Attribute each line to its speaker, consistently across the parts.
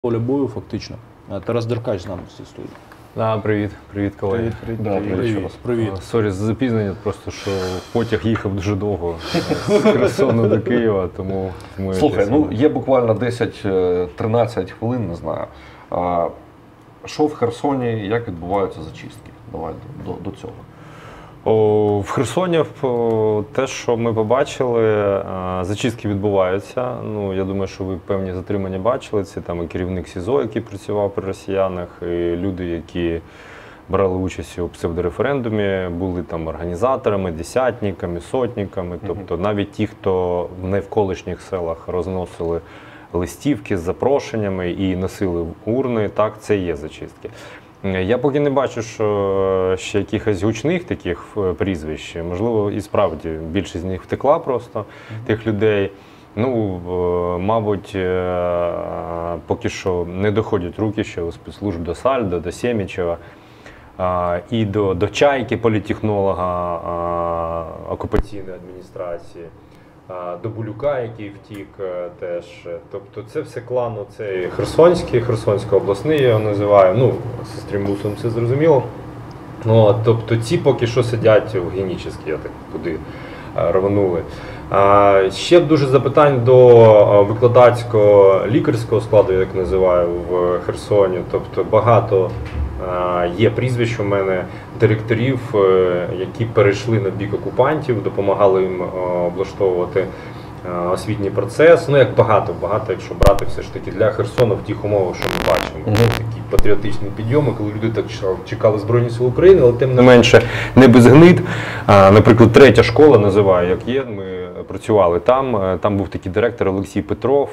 Speaker 1: Поля бою, фактично. Тарас Деркач з нами в цій студії.
Speaker 2: Привіт, колеги.
Speaker 1: Привіт.
Speaker 2: Сорі за запізнення, просто що потяг їхав дуже довго з Херсону до Києва, тому
Speaker 3: Слухай, є буквально 10-13 хвилин, не знаю. Що в Херсоні, як відбуваються зачистки? Давай до цього.
Speaker 2: В Херсоні те, що ми побачили, зачистки відбуваються. Я думаю, що ви певні затримання бачили. Це там і керівник СІЗО, який працював при росіянах, і люди, які брали участь у псевдореферендумі, були там організаторами, десятниками, сотниками. Тобто навіть ті, хто в навколишніх селах розносили листівки з запрошеннями і носили урни, так, це є зачистки. Я поки не бачу, що ще якихось гучних таких прізвищ. Можливо, і справді більшість з них втекла просто, тих людей. Мабуть, поки що не доходять руки ще у спецслужб до Сальдо, до Сємічева і до Чайки, політтехнолога окупаційної адміністрації, до Булюка, який втік теж. Тобто це все клан, це Херсонсько-обласний, я його називаю, зі стрімбусом це зрозуміло. Тобто ці поки що сидять в Генічеській, я так туди рванули. Ще дуже запитань до викладацького лікарського складу, як називаю, в Херсоні. Тобто багато є прізвищ у мене директорів, які перейшли на бік окупантів, допомагали їм облаштовувати освітній процес. Як багато, якщо брати все ж таки для Херсону в тих умовах, що ми бачимо. Такі патріотичні підйоми, коли люди так чекали Збройні Сили України, але тим не менше не без гнид. Наприклад, 3-я школа називаю, як є, ми працювали там. Там був такий директор Олексій Петров,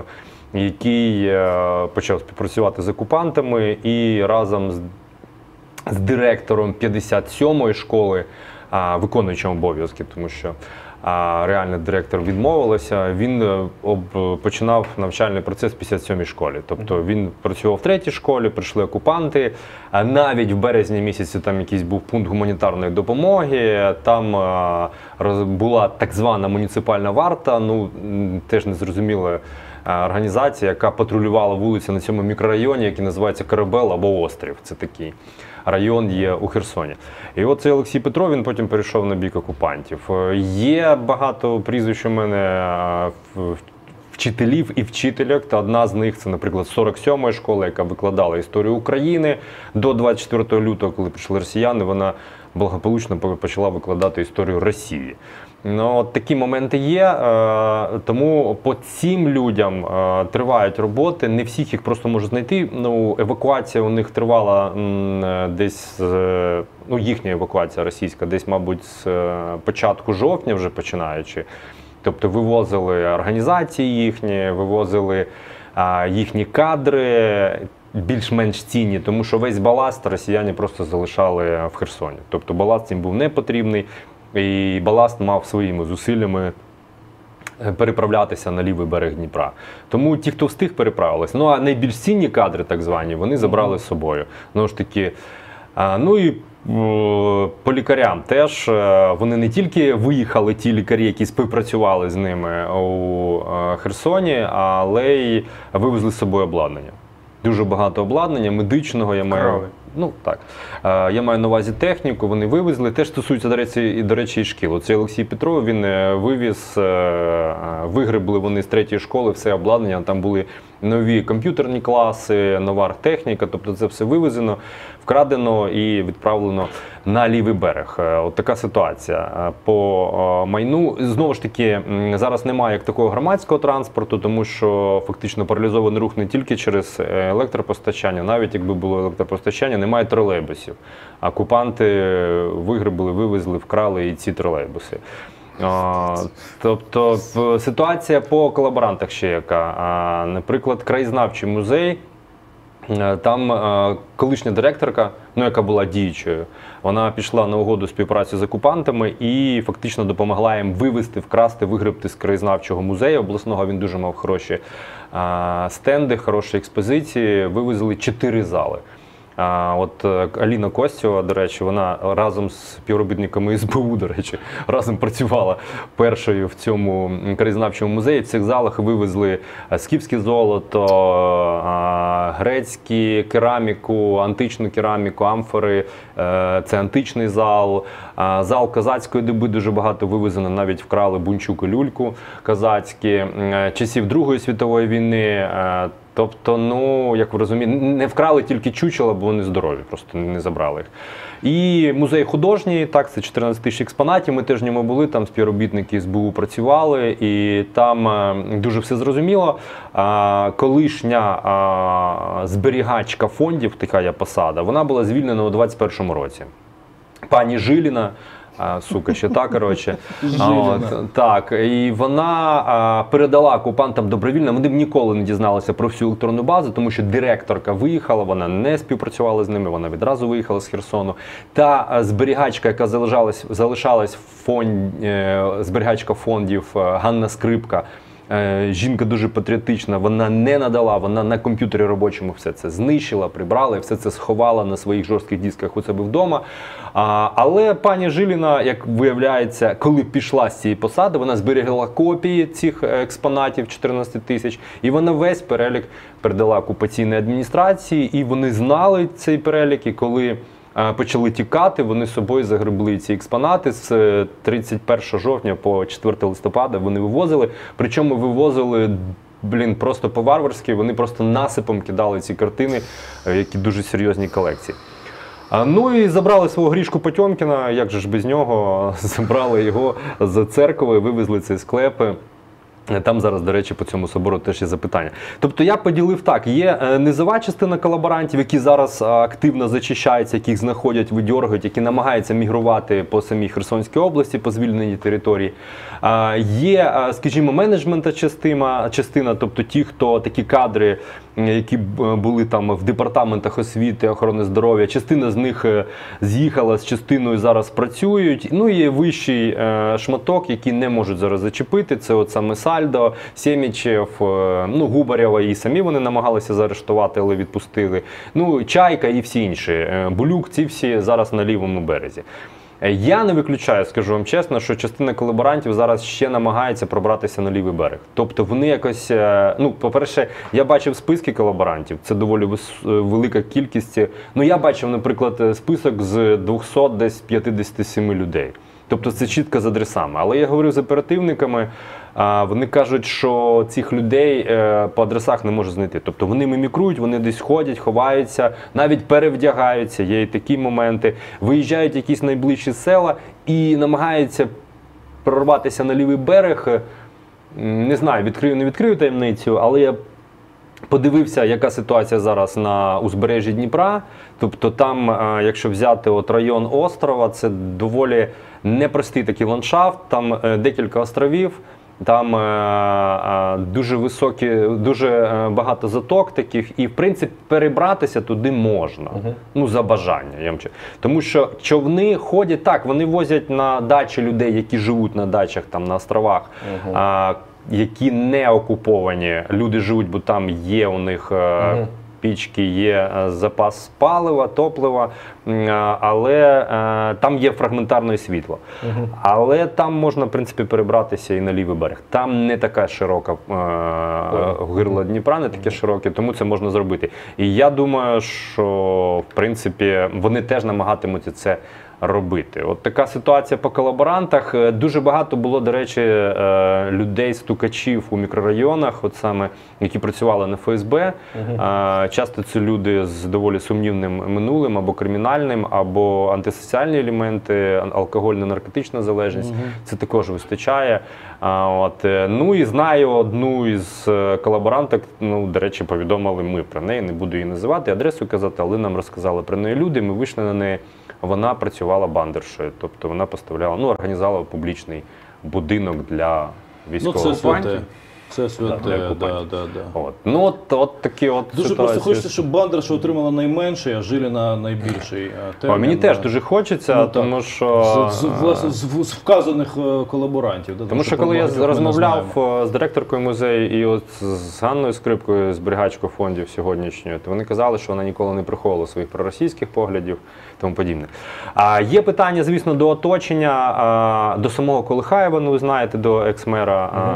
Speaker 2: який почав співпрацювати з окупантами і разом з директором 57-ї школи, виконуючим обов'язки, тому що реально директор відмовилася, він починав навчальний процес в 57-й школі. Тобто він працював в 3-й школі, прийшли окупанти, навіть в березні місяці там якийсь був пункт гуманітарної допомоги, там була так звана муніципальна варта, теж незрозуміла організація, яка патрулювала вулиці на цьому мікрорайоні, який називається Корабел або Острів. Це такий район є у Херсоні. І цей Олексій Петров, він потім перейшов на бік окупантів. Є багато прізвищ у мене вчителів і вчительок, та одна з них це, наприклад, 47-ї школи, яка викладала історію України. До 24 лютого, коли прийшли росіяни, вона благополучно почала викладати історію Росії. Такі моменти є, тому по цим людям тривають роботи, не всіх їх просто можуть знайти. Евакуація у них тривала десь, їхня евакуація російська, десь, мабуть, з початку жовтня вже починаючи. Тобто вивозили організації їхні, вивозили їхні кадри, більш-менш цінні, тому що весь баласт росіяни просто залишали в Херсоні. Тобто баласт їм був не потрібний. І баласт мав своїми зусиллями переправлятися на лівий берег Дніпра. Тому ті, хто встиг, переправилися. А найбільш цінні кадри, так звані, вони забрали з собою. Знову ж таки, і по лікарям теж, вони не тільки виїхали, ті лікарі, які співпрацювали з ними у Херсоні, але й вивезли з собою обладнання. Дуже багато обладнання, медичного, я маю на увазі техніку, вони вивезли. Теж стосується, до речі, і шкіл. Оцей Олексій Петров, він вивіз, вигребли вони з 3-ї школи все обладнання, там були нові комп'ютерні класи, нова архтехніка, тобто це все вивезено, вкрадено і відправлено на лівий берег. Така ситуація. По майну, знову ж таки, зараз немає як такого громадського транспорту, тому що фактично паралізований рух не тільки через електропостачання, навіть якби було електропостачання, немає тролейбусів. Окупанти вигребли, вивезли, вкрали і ці тролейбуси. Тобто ситуація по колаборантах ще яка. Наприклад, краєзнавчий музей, там колишня директорка, яка була діючою, вона пішла на угоду співпраці з окупантами і фактично допомогла їм вивезти, вкрасти, вигребти з краєзнавчого музею обласного. Він дуже мав хороші стенди, хороші експозиції, вивезли 4 зали. От Аліна Костєва, до речі, вона разом з співробітниками СБУ, до речі, разом працювала першою в цьому краєзнавчому музеї. В цих залах вивезли скіфське золото, грецьку кераміку, античну кераміку, амфори. Це античний зал. Зал козацької доби дуже багато вивезено, навіть вкрали бунчук і люльку козацькі. Часів Другої світової війни. Тобто, ну, як ви розумієте, не вкрали тільки чучела, бо вони здорові, просто не забрали їх. І музей художній, так, це 14 тисяч експонатів, ми теж в ньому були, там співробітники СБУ працювали, і там дуже все зрозуміло. Колишня зберігачка фондів, така є посада, вона була звільнена у 21-му році. Пані Жиліна, сука, ще та, коротше. Так, і вона передала окупантам добровільно, вони б ніколи не дізналися про всю електронну базу, тому що директорка виїхала, вона не співпрацювала з ними, вона відразу виїхала з Херсону. Та зберігачка, яка залишалась в зберігачка фондів, Ганна Скрипка, жінка дуже патріотична, вона не надала, вона на комп'ютері робочому все це знищила, прибрала і все це сховала на своїх жорстких дисках у себе вдома. Але пані Жиліна, як виявляється, коли пішла з цієї посади, вона зберігала копії цих експонатів, 14 тисяч, і вона весь перелік передала окупаційній адміністрації, і вони знали цей перелік, і коли почали тікати, вони з собою загребли ці експонати. З 31 жовтня по 4 листопада вони вивозили. Причому вивозили, просто по-варварськи, вони просто насипом кидали ці картини, які дуже серйозні колекції. Ну і забрали свого Грішку Потьомкіна, як же ж без нього, забрали його з церкви, вивезли цей склеп. Там зараз, до речі, по цьому собору теж є запитання. Тобто я поділив так, є низова частина колаборантів, які зараз активно зачищаються, яких знаходять, видьоргують, які намагаються мігрувати по самій Херсонській області, по звільненій території. Є, скажімо, менеджментна частина, тобто ті, хто такі кадри, які були там в департаментах освіти, охорони здоров'я, частина з них з'їхала, з частиною зараз працюють. Ну і є вищий шматок, які не можуть зараз зачепити, це от саме Сальдо, Сємічев, ну, Губарєва, і самі вони намагалися заарештувати, але відпустили. Ну, Чайка і всі інші. Булюк, ці всі зараз на лівому березі. Я не виключаю, скажу вам чесно, що частина колаборантів зараз ще намагається пробратися на лівий берег. Тобто вони якось, ну, по-перше, я бачив списки колаборантів, це доволі велика кількість. Ну, я бачив, наприклад, список з 257 людей. Тобто це чітко з адресами. Але я говорив з оперативниками, вони кажуть, що цих людей по адресах не можуть знайти. Тобто вони мімікрують, вони десь ходять, ховаються, навіть перевдягаються, є і такі моменти. Виїжджають в якісь найближчі села і намагаються прорватися на лівий берег. Не знаю, відкрию, не відкрию таємницю, але я подивився, яка ситуація зараз на узбережжі Дніпра. Тобто там, якщо взяти от район острова, це доволі непростий такий ландшафт, там декілька островів, там дуже високі, дуже багато заток таких, і в принципі перебратися туди можна, ну, за бажання. Тому що човни ходять, так, вони возять на дачі людей, які живуть на дачах, там на островах, які не окуповані, люди живуть, бо там є у них пічки, є запас палива, топлива, але там є фрагментарне світло. Але там можна, в принципі, перебратися і на лівий берег. Там не така широка гирла Дніпра, не таке широке, тому це можна зробити. І я думаю, що, в принципі, вони теж намагатимуться це робити. От така ситуація по колаборантах. Дуже багато було, до речі, людей-стукачів у мікрорайонах, от саме, які працювали на ФСБ. Часто це люди з доволі сумнівним минулим, або кримінальним, або антисоціальні елементи, алкогольно-наркотична залежність. Це також вистачає. Ну і знаю одну із колаборанток, ну, до речі, повідомили ми про неї, не буду її називати, адресу казати, але нам розказали про неї люди, ми вийшли на неї. Вона працювала бандершою, тобто вона поставляла, ну, організувала публічний будинок для військових.
Speaker 1: Ну, це Це святе,
Speaker 2: для окупантів.
Speaker 1: да.
Speaker 2: От. Ну, от такі от
Speaker 1: Дуже
Speaker 2: ситуації.
Speaker 1: просто хочеться, щоб Бандерша отримала найменший, а Жиліна найбільший термін.
Speaker 2: Мені теж дуже хочеться,
Speaker 1: Ну,
Speaker 2: тому
Speaker 1: так.
Speaker 2: що...
Speaker 1: Власне, з вказаних колаборантів. Да,
Speaker 2: Тому що коли я розмовляв з директоркою музею і от з Ганною Скрипкою, зберігачкою фондів сьогоднішньої, то вони казали, що вона ніколи не приховувала своїх проросійських поглядів і тому подібне. Є питання, звісно, до оточення, до самого Колихаєва, ну ви знаєте, до екс-мера,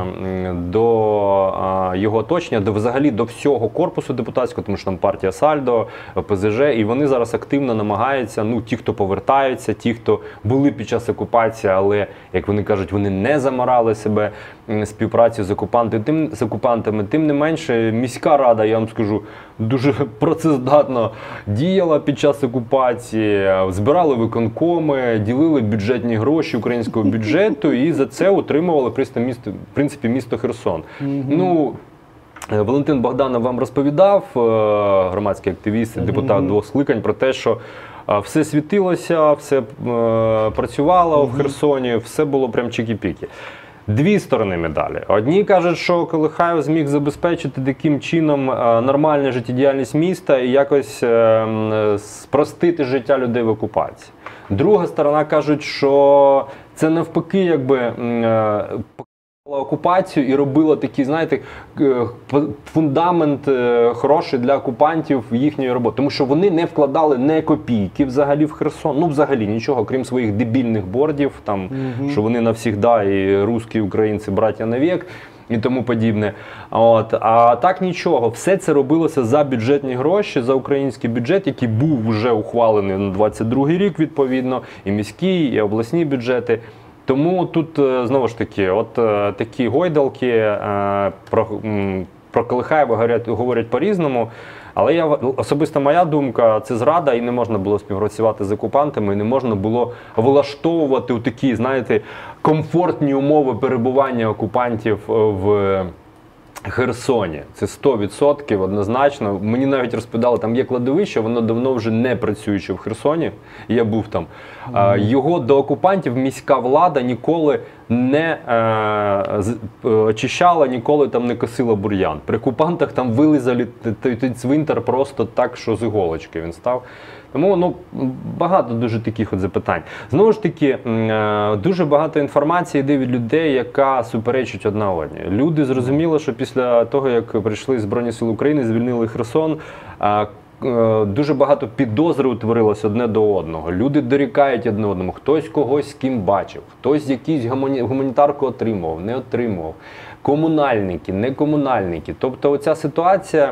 Speaker 2: до його оточення, взагалі до всього корпусу депутатського, тому що там партія Сальдо, ПЗЖ, і вони зараз активно намагаються, ну ті, хто повертаються, ті, хто були під час окупації, але, як вони кажуть, вони не заморали себе співпрацю з окупантами. Тим не менше, міська рада, я вам скажу, дуже працездатно діяла під час окупації, збирали виконкоми, ділили бюджетні гроші українського бюджету і за це утримували, в принципі, місто Херсон. Ну, Валентин Богданов вам розповідав, громадський активіст, депутат двох скликань, про те, що все світилося, все працювало в Херсоні, все було прям чики-піки. Дві сторони медалі. Одні кажуть, що Колихаєв зміг забезпечити таким чином нормальну життєдіяльність міста і якось спростити життя людей в окупації. Друга сторона кажуть, що це навпаки якби окупацію і робила такий, знаєте, фундамент хороший для окупантів їхньої роботи. Тому що вони не вкладали не копійки взагалі в Херсон, ну взагалі нічого, крім своїх дебільних бордів, там, що вони навсігда і русські, і українці, браття навік і тому подібне. От. А так нічого, все це робилося за бюджетні гроші, за український бюджет, який був вже ухвалений на 22-й рік відповідно, і міські, і обласні бюджети. Тому тут, знову ж таки, от такі гойдалки про Колихаєва говорять по-різному, але особисто моя думка, це зрада, і не можна було співпрацювати з окупантами, і не можна було влаштовувати у такі, знаєте, комфортні умови перебування окупантів в Херсоні. Це 100% однозначно. Мені навіть розповідали, там є кладовище, воно давно вже не працююче в Херсоні, я був там. Його до окупантів міська влада ніколи не очищала, ніколи там не косила бур'ян. При окупантах там вилизали той цвинтар просто так, що з іголочки він став. Тому ну, багато дуже таких от запитань. Знову ж таки, дуже багато інформації йде від людей, яка суперечить одна одній. Люди зрозуміли, що після того, як прийшли Збройні Сили України, звільнили Херсон, дуже багато підозри утворилось одне до одного. Люди дорікають одне одному. Хтось когось з ким бачив, хтось якийсь гуманітарку отримував, не отримував. Комунальники, не комунальники. Тобто оця ситуація,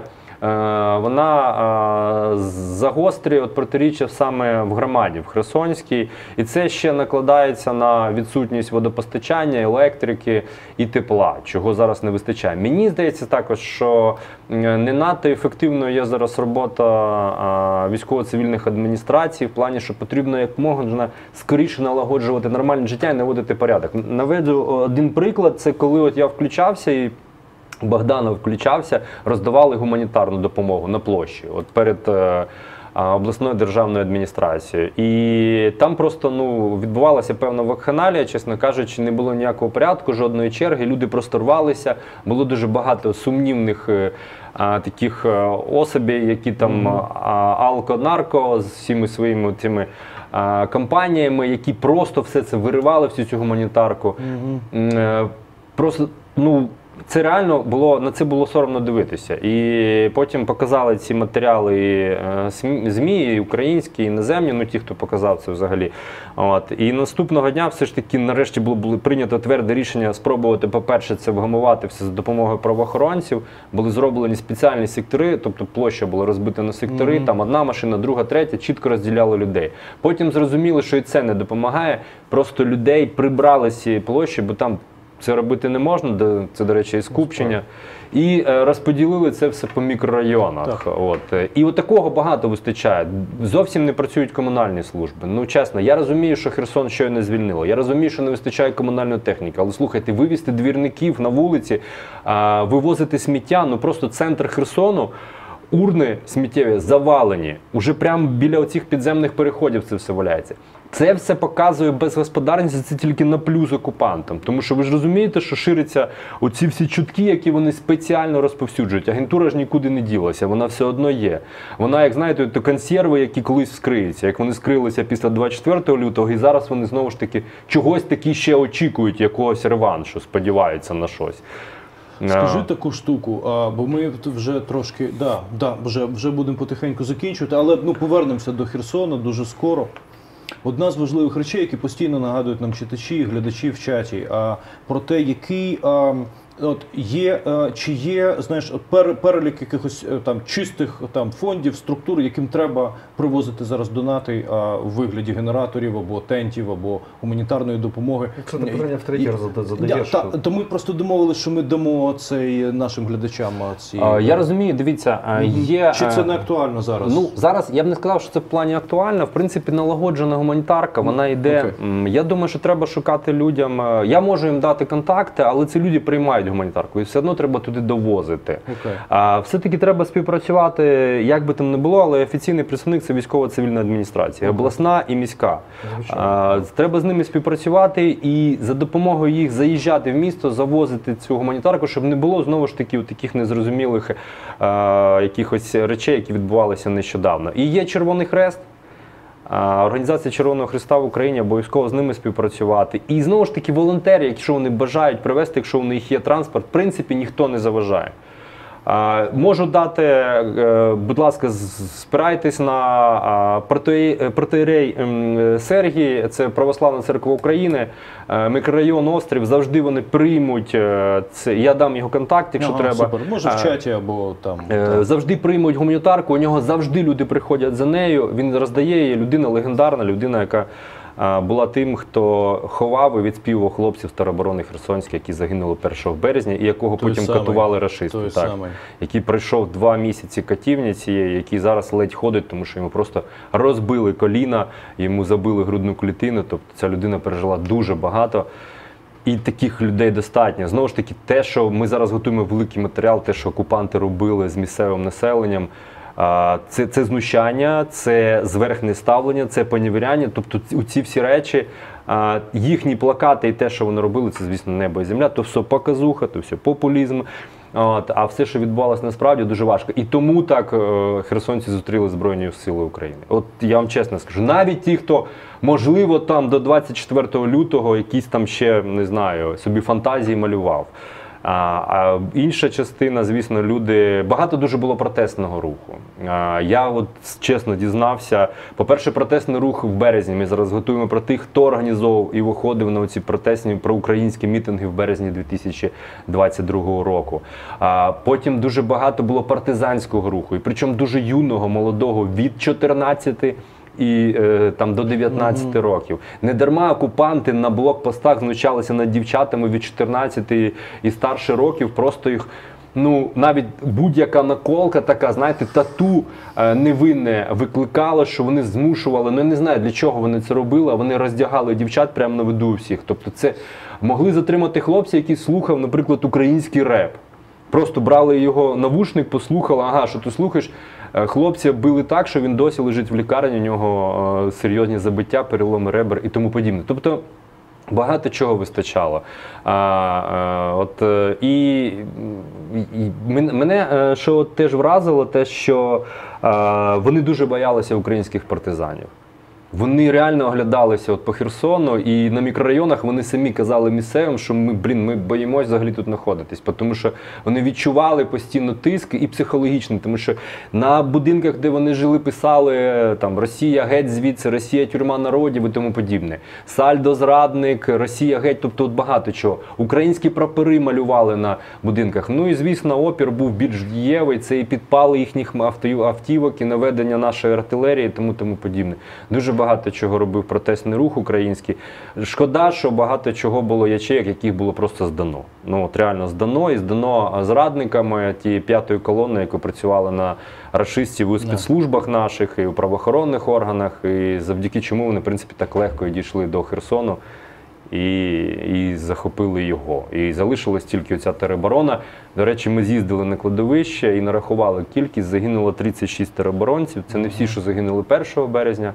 Speaker 2: вона загострює протиріччя саме в громаді, в Херсонській. І це ще накладається на відсутність водопостачання, електрики і тепла, чого зараз не вистачає. Мені здається також, що не надто ефективною є зараз робота військово-цивільних адміністрацій в плані, що потрібно якомога скоріше налагоджувати нормальне життя і наводити порядок. Наведу один приклад, це коли от я включався і Богданов включався, роздавали гуманітарну допомогу на площі, от перед обласною державною адміністрацією. І там просто відбувалася певна вакханалія, чесно кажучи, не було ніякого порядку, жодної черги, люди просто рвалися, було дуже багато сумнівних таких особей, які там алко-нарко з всіми своїми цими компаніями, які просто все це виривали, всю цю гуманітарку. Просто, це реально було, на це було соромно дивитися. І потім показали ці матеріали і ЗМІ, і українські, і іноземні, ті, хто показав це взагалі. От. І наступного дня все ж таки нарешті було прийнято тверде рішення спробувати, по-перше, це вгамувати все за допомогою правоохоронців. Були зроблені спеціальні сектори, тобто площа була розбита на сектори, там одна машина, друга, третя, чітко розділяли людей. Потім зрозуміли, що і це не допомагає, просто людей прибрали з цієї площі, бо там це робити не можна, це, до речі, і скупчення. І розподілили це все по мікрорайонах. І от такого багато вистачає. Зовсім не працюють комунальні служби. Чесно, я розумію, що Херсон щойно звільнило. Я розумію, що не вистачає комунальної техніки. Але слухайте, вивезти двірників на вулиці, вивозити сміття, просто центр Херсону, урни сміттєві завалені. Уже прямо біля оцих підземних переходів це все валяється. Це все показує безгосподарність, це тільки на плюс окупантам. Тому що ви ж розумієте, що ширяться оці всі чутки, які вони спеціально розповсюджують. Агентура ж нікуди не ділася, вона все одно є. Вона, як знаєте, то консерви, які колись вскриються. Як вони скрилися після 24 лютого, і зараз вони знову ж таки чогось таки ще очікують, якогось реваншу, сподіваються на щось.
Speaker 1: Скажи таку штуку, бо ми вже трошки, вже будемо потихеньку закінчувати, але повернемося до Херсона дуже скоро. Одна з важливих речей, які постійно нагадують нам читачі, глядачі в чаті, про те, який чи є, знаєш, перелік якихось там чистих фондів, структур, яким треба привозити зараз донати у вигляді генераторів або тентів, або гуманітарної допомоги.
Speaker 3: Це ти питання втретє задаєш.
Speaker 1: То ми просто домовилися, що ми дамо цей нашим глядачам ці.
Speaker 2: Я розумію, дивіться, є...
Speaker 1: Чи це не актуально зараз?
Speaker 2: Ну, зараз я б не сказав, що це в плані актуально. В принципі, налагоджена гуманітарка, вона йде. Я думаю, що треба шукати людям. Я можу їм дати контакти, але ці люди приймають гуманітарку і все одно треба туди довозити. Все-таки треба співпрацювати, як би там не було, але офіційний представник – це військово-цивільна адміністрація, обласна і міська. Треба з ними співпрацювати і за допомогою їх заїжджати в місто, завозити цю гуманітарку, щоб не було знову ж таки таких незрозумілих якихось речей, які відбувалися нещодавно. І є Червоний Хрест. Організація Червоного Хреста в Україні, обов'язково з ними співпрацювати. І знову ж таки волонтери, якщо вони бажають привезти, якщо у них є транспорт, в принципі ніхто не заважає. Можу дати, будь ласка, спирайтесь на протоієрей Сергій, це Православна Церква України, мікрорайон Острів, завжди вони приймуть, це, я дам його контакт, якщо треба.
Speaker 1: Супер. Може в чаті або там.
Speaker 2: Завжди приймуть гуманітарку, у нього завжди люди приходять за нею, він роздає її, людина легендарна, людина, яка була тим, хто ховав і відспівував хлопців з тероборони Херсонської, які загинули 1 березня і якого потім катували рашисти. Який пройшов 2 місяці катівні цієї, який зараз ледь ходить, тому що йому просто розбили коліна, йому забили грудну клітину, тобто ця людина пережила дуже багато. І таких людей достатньо. Знову ж таки, те, що ми зараз готуємо великий матеріал, те, що окупанти робили з місцевим населенням, це знущання, це зверхнє ставлення, це поневіряння. Тобто ці всі речі, їхні плакати і те, що вони робили, це, звісно, небо і земля, то все показуха, то все популізм. А все, що відбувалося насправді, дуже важко. І тому так херсонці зустріли Збройні Сили України. От я вам чесно скажу, навіть ті, хто, можливо, там до 24 лютого якісь там ще, не знаю, собі фантазії малював. А інша частина, звісно, люди... Багато дуже було протестного руху. Я от чесно дізнався. По-перше, протестний рух в березні. Ми зараз готуємо про тих, хто організовував і виходив на ці протестні проукраїнські мітинги в березні 2022 року. Потім дуже багато було партизанського руху. І причому дуже юного, молодого, від 14 і там до 19 років. Недарма окупанти на блокпостах знущалися над дівчатами від 14 і старше років, просто їх, ну, навіть будь-яка наколка така, знаєте, тату невинне викликало, що вони змушували, ну я не знаю, для чого вони це робили, а вони роздягали дівчат прямо на виду всіх. Тобто це могли затримати хлопці, які слухав, наприклад, український реп. Просто брали його навушник, послухали, ага, що ти слухаєш. Хлопця били так, що він досі лежить в лікарні, у нього серйозні забиття, переломи ребер і тому подібне. Тобто багато чого вистачало. Мене що теж вразило, те, що вони дуже боялися українських партизанів. Вони реально оглядалися по Херсону, і на мікрорайонах вони самі казали місцевим, що ми боїмось взагалі тут знаходитись, тому що вони відчували постійно тиск і психологічний, тому що на будинках, де вони жили, писали там «Росія геть звідси», «Росія тюрма народів» і тому подібне. «Сальдо зрадник», «Росія геть», тобто от багато чого. Українські прапори малювали на будинках. Ну і, звісно, опір був більш дієвий, це і підпали їхніх автівок, і наведення нашої артилерії, тому подібне. Дуже багато чого робив протестний рух український. Шкода, що багато чого було ячеїк, яких було просто здано. Ну от реально здано, і здано зрадниками тієї 5-ї колони, яка працювала на рашистів у спецслужбах наших, і у правоохоронних органах, і завдяки чому вони, в принципі, так легко і дійшли до Херсону і захопили його. І залишилась тільки оця тероборона. До речі, ми з'їздили на кладовище і нарахували кількість, загинуло 36 тероборонців. Це не всі, що загинули 1 березня.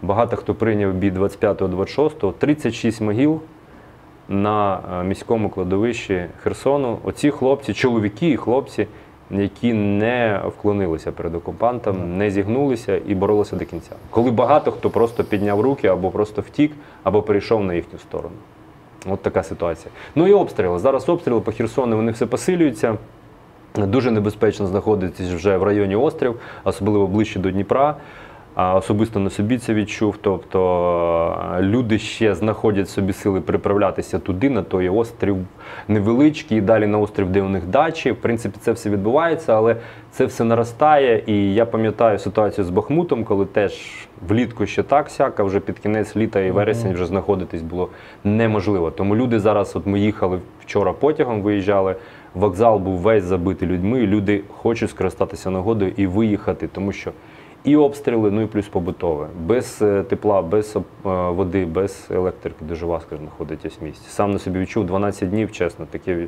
Speaker 2: Багато хто прийняв бій 25-26, 36 могил на міському кладовищі Херсону. Оці хлопці, чоловіки і хлопці, які не вклонилися перед окупантом, не зігнулися і боролися до кінця. Коли багато хто просто підняв руки, або просто втік, або перейшов на їхню сторону. От така ситуація. Ну і обстріли. Зараз обстріли по Херсону, вони все посилюються. Дуже небезпечно знаходитись вже в районі острів, особливо ближче до Дніпра. Особисто на собі це відчув. Тобто люди ще знаходять собі сили переправлятися туди, на той острів невеличкий, і далі на острів, де у них дачі. В принципі, це все відбувається, але це все наростає. І я пам'ятаю ситуацію з Бахмутом, коли теж влітку ще так-сяк, а вже під кінець літа і вересень вже знаходитись було неможливо. Тому люди зараз, от ми їхали вчора потягом, виїжджали, вокзал був весь забитий людьми, і люди хочуть скористатися нагодою і виїхати, тому що і обстріли, ну і плюс побутове. Без тепла, без води, без електрики дуже важко знаходитись в місті. Сам на собі відчув 12 днів, чесно, таке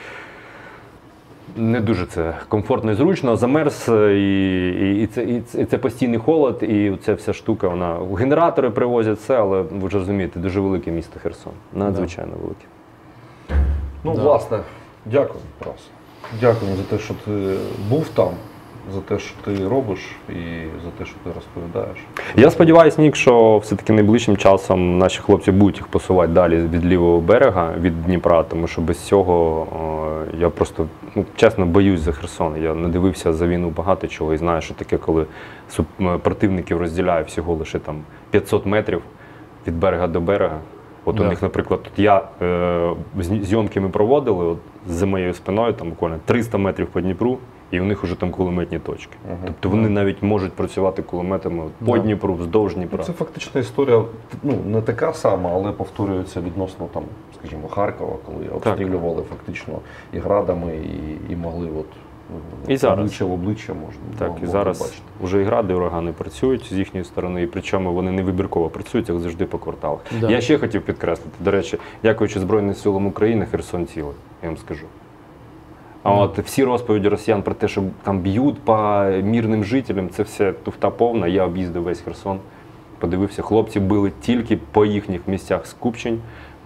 Speaker 2: не дуже це комфортно і зручно. Замерз, і це постійний холод, і ця вся штука, вона генератори привозять все, але ви ж розумієте, дуже велике місто Херсон, надзвичайно велике.
Speaker 3: Ну, власне, дякую, Тарас. Дякую за те, що ти був там, за те, що ти робиш, і за те, що ти розповідаєш.
Speaker 2: Я сподіваюся, Нік, що все-таки найближчим часом наші хлопці будуть їх посувати далі від лівого берега, від Дніпра, тому що без цього я просто, чесно, боюсь за Херсон. Я не дивився за війну багато чого і знаю, що таке, коли противників розділяє всього лише там 500 метрів від берега до берега. От у них, наприклад, тут я зйомки ми проводили от, за моєю спиною, там буквально 300 метрів по Дніпру, і у них вже там кулеметні точки. Тобто вони навіть можуть працювати кулеметами по Дніпру, вздовж Дніпра.
Speaker 3: Це фактично історія, не така сама, але повторюється відносно, там, скажімо, Харкова, коли обстрілювали фактично і градами, і могли
Speaker 2: і зараз.
Speaker 3: обличчя в обличчя можна.
Speaker 2: Так, і зараз бачити. Вже і гради, і урагани працюють з їхньої сторони, і причому вони не вибірково працюють, як завжди по кварталах. Да. Я ще хотів підкреслити, до речі, дякуючи Збройним силам України, Херсон цілий, я вам скажу. А от всі розповіді росіян про те, що там б'ють по мирним жителям, це все туфта повна. Я об'їздив весь Херсон, подивився, хлопці били тільки по їхніх місцях скупчень,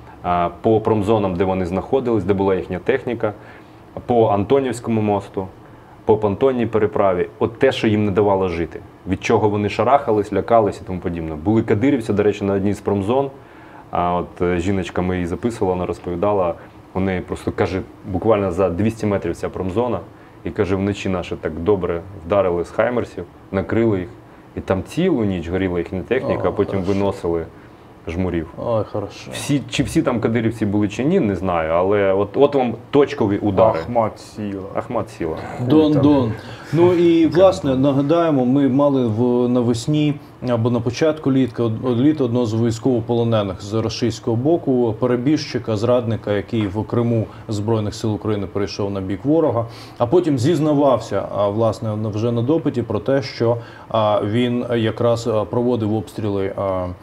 Speaker 2: по промзонам, де вони знаходились, де була їхня техніка, по Антонівському мосту, по понтонній переправі. От те, що їм не давало жити. Від чого вони шарахались, лякались і тому подібне. Були кадирівці, до речі, на одній з промзон. А от жіночка ми її записувала, вона розповідала, у неї просто, каже, буквально за 200 метрів ця промзона, і каже, вночі наші так добре вдарили з хаймерсів, накрили їх, і там цілу ніч горіла їхня техніка, а потім виносили жмурів.
Speaker 1: Ой, хорошо.
Speaker 2: Чи всі там кадирівці були чи ні, не знаю, але от вам точкові удари. Ахмат Сіла.
Speaker 1: Дон. Ну і, власне, нагадаємо, ми мали навесні або на початку літа одного з військовополонених з російського боку, перебіжчика, зрадника, який в Криму Збройних сил України перейшов на бік ворога, а потім зізнавався, власне, вже на допиті про те, що він якраз проводив обстріли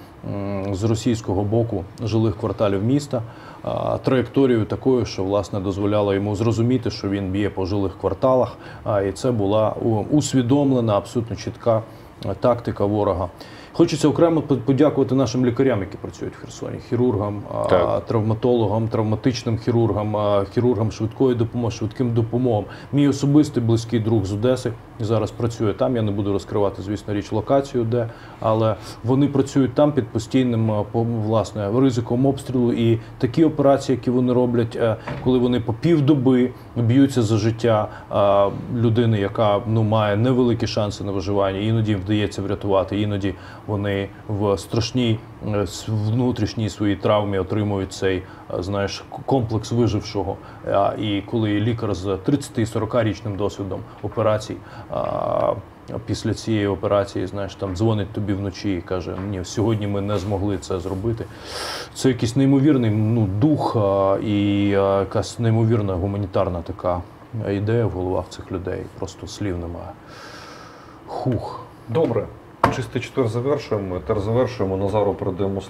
Speaker 1: з російського боку жилих кварталів міста, траєкторією такою, що, власне, дозволяло йому зрозуміти, що він б'є по жилих кварталах, і це була усвідомлена, абсолютно чітка тактика ворога. Хочеться окремо подякувати нашим лікарям, які працюють в Херсоні, хірургам, травматологам, травматичним хірургам, хірургам швидкої допомоги, швидким допомогам. Мій особистий близький друг з Одеси зараз працює там. Я не буду розкривати, звісно, річ локацію, де, але вони працюють там під постійним, власне, ризиком обстрілу. І такі операції, які вони роблять, коли вони по півдоби б'ються за життя людини, яка має невеликі шанси на виживання, іноді вдається врятувати, іноді вони в страшній внутрішній своїй травмі отримують цей, знаєш, комплекс вижившого. І коли лікар з 30-40-річним досвідом операцій, після цієї операції, знаєш, там дзвонить тобі вночі і каже, ні, сьогодні ми не змогли це зробити. Це якийсь неймовірний дух і якась неймовірна гуманітарна така ідея в головах цих людей. Просто слів немає. Добре.
Speaker 3: Чистий четвер завершуємо. Назару передаємо